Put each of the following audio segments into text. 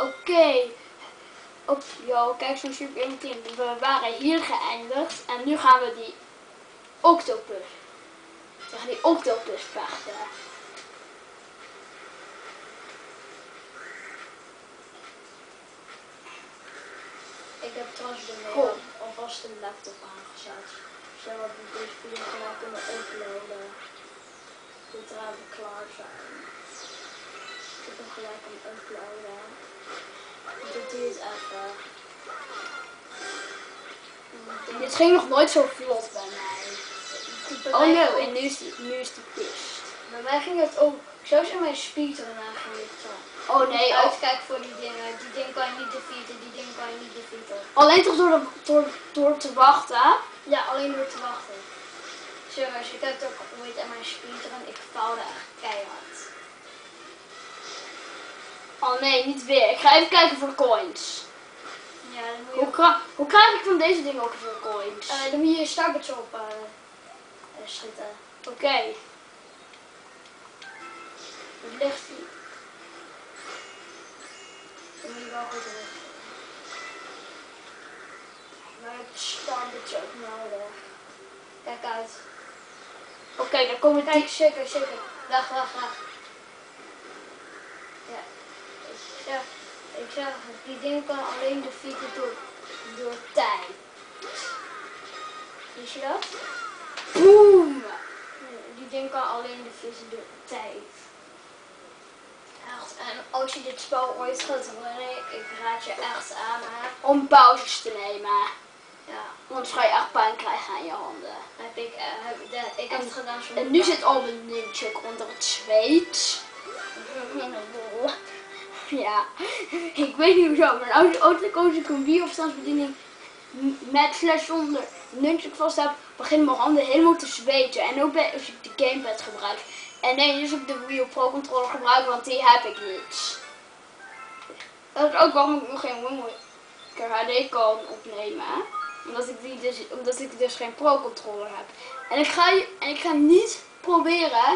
Oké. Yo, kijk zo'n super 1 team. We waren hier geëindigd en nu gaan we die octopus. We gaan die octopus vechten. Ik heb trouwens de mail alvast een laptop aangezet. Zodat we deze video gelijk kunnen uploaden. Zodra we klaar zijn. Ik heb gelijk aan uploaden. Dit duurt even. Dit ging nog nooit zo vlot bij mij. Oh no, en nu is die pist. Bij mij ging het ook. Zo zijn mijn speedrun eigenlijk. Oh nee, uitkijken voor die dingen. Die dingen kan je niet defeaten, die dingen kan je niet defeaten. alleen toch door te wachten? Ja, alleen door te wachten. Serieus, ik heb het ook ooit aan mijn speedrun. Ik faalde echt keihard. Oh nee, niet weer. Ik ga even kijken voor coins. Ja, dan moet je Hoe krijg ik van deze dingen ook veel coins? dan moet je je startbits op schieten. Oké. Het ligt hier. Dan moet je wel goed richten. Maar je hebt startbits ook nodig. Kijk uit. Oké, dan komen Kijk, zeker. Weg. Ja. Ik zeg, die ding kan alleen defeaten door tijd. Zie je dat? Boom! Die ding kan alleen defeaten door tijd. Echt, en als je dit spel ooit gaat runnen, ik raad je echt aan, hè. Om pauzes te nemen. Ja. Anders ga je echt pijn krijgen aan je handen. Ik heb het gedaan zonder En nu pijn. zit al mijn nunchuk onder het zweet. Ja, ik weet niet hoezo, maar als ik een Wii-afstandsbediening met slash zonder nunchuk vast heb, beginnen mijn handen helemaal te zweten. En ook als ik de gamepad gebruik. En nee, dus ik de Wii Pro controller gebruik, want die heb ik niet. Dat is ook waarom ik nog geen Wii HD kan opnemen. Omdat ik dus geen Pro controller heb. En ik ga niet proberen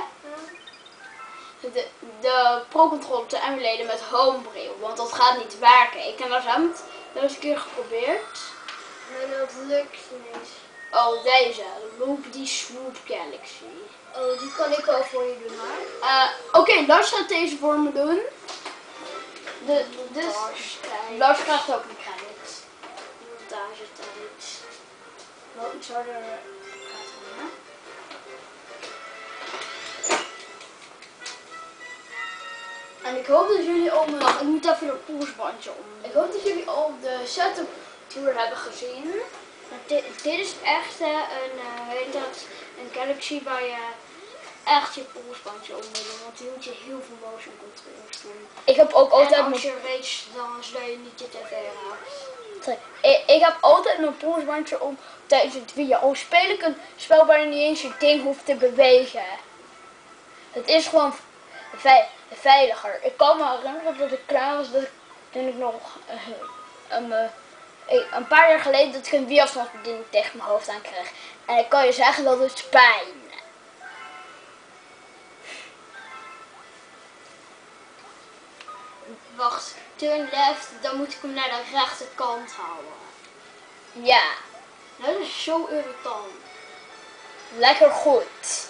de Pro controller te emuleren met Homebrew, want dat gaat niet werken. Ik heb dat eens een keer geprobeerd. En dat lukt niet. Oh, deze. Loop die Swoop Galaxy. Oh, die kan ik wel voor je doen, maar. Oké, Lars gaat deze voor me doen. Lars krijgt ook een credit. Montagetijd. Wel, ik zou er gaat doen, En ik hoop dat jullie al ik moet even een polsbandje om. Ik hoop dat jullie al de setup tour hebben gezien. Dit is echt een Galaxy waar je echt je polsbandje om moet doen, want die moet je heel veel motion controls doen. Ik heb ook altijd en als je race, dan zodat je niet je tv raakt. Ik heb altijd mijn polsbandje om tijdens het video. Al speel ik een spel waar je niet eens je ding hoeft te bewegen. Het is gewoon veiliger. Ik kan me herinneren dat ik klaar was, toen ik nog een paar jaar geleden dat ik een Wii-afstandsbediening tegen mijn hoofd aan kreeg. En ik kan je zeggen dat het pijn. Wacht, turn left, dan moet ik hem naar de rechterkant houden. Ja, Dat is zo irritant. lekker goed.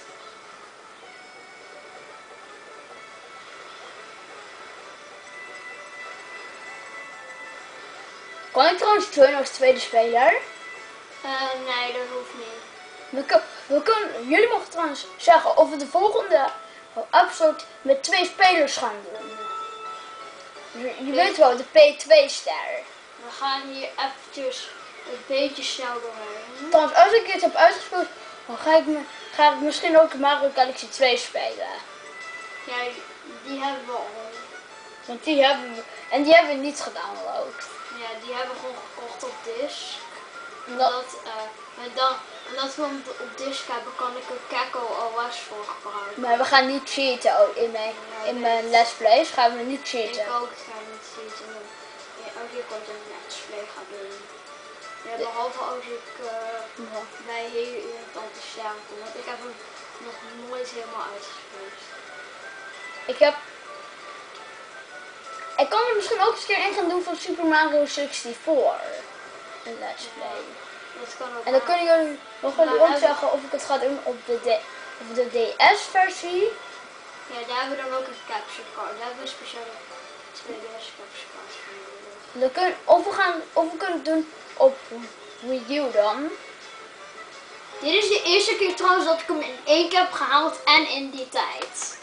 Kan ik trouwens joinen als tweede speler? Nee, dat hoeft niet. Jullie mogen trouwens zeggen of we de volgende episode met 2 spelers gaan doen. Je weet wel, de P2-ster. We gaan hier eventjes een beetje snel doorheen. Trouwens, als ik dit heb uitgespeeld, dan ga ik misschien ook Mario Galaxy 2 spelen. Ja, die hebben we al. Want die hebben we niet gedownload. Ja, die hebben we gewoon gekocht op disc. Omdat Omdat we hem op disc hebben, kan ik er Kakko OS voor gebruiken. Maar we gaan niet cheaten. Oh, in mijn let's plays gaan we niet cheaten. Ik ook, ga niet cheaten. Als ik ooit een let's play ga doen. Ja, behalve als ik bij hele irritante staan kom. Want ik heb hem nog nooit helemaal uitgespeeld. Ik heb Ik kan er misschien ook eens een keer in gaan doen van Super Mario 64. Een let's play. Dat kan ook. En dan kunnen jullie ook zeggen of ik het ga doen op de DS-versie. Ja, daar hebben we dan ook een capture card. Daar hebben we een speciale 2DS capture card. Of we kunnen het doen op Wii U dan. Dit is de eerste keer trouwens dat ik hem in 1 keer heb gehaald en in die tijd.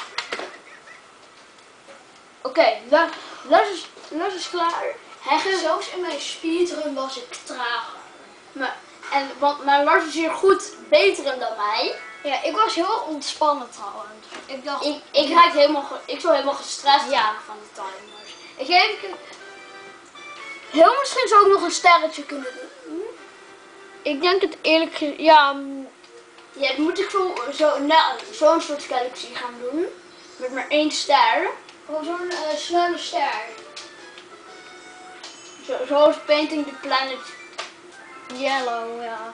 Oké, Les is klaar. Zelfs in mijn speedrun was ik trager. Maar Lars is hier goed beter in dan mij. Ja, ik was heel erg ontspannen trouwens. Ik dacht... Ik zou helemaal gestrest raken van de timers. Heel misschien zou ik nog een sterretje kunnen doen. Ik denk het eerlijk gezegd... Ja, Ja, dan moet ik zo'n soort galaxy gaan doen. Met maar 1 ster. gewoon zo'n snelle ster. Zoals Painting the Planet. Yellow, ja.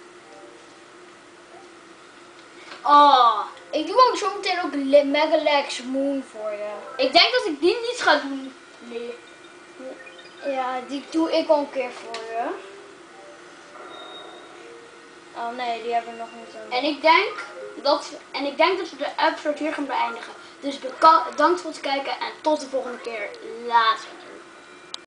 Oh, Ik doe ook zo meteen ook Megalex Moon voor je. ik denk dat ik die niet ga doen. Nee. Ja, die doe ik al een keer voor je. Oh nee, die hebben we nog niet. En ik denk dat we de episode hier gaan beëindigen. Dus bedankt voor het kijken en tot de volgende keer. Later.